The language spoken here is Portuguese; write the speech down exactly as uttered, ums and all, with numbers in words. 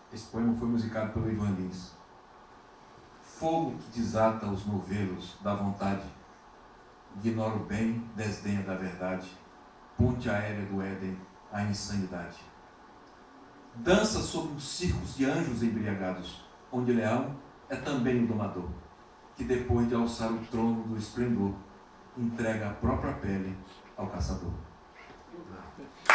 Esse poema foi musicado pelo Ivan Lins. Fogo que desata os novelos da vontade, ignora o bem, desdenha da verdade, ponte aérea do Éden, a insanidade. Dança sobre os circos de anjos embriagados, onde Leão é também o domador, que depois de alçar o trono do esplendor, entrega a própria pele ao caçador.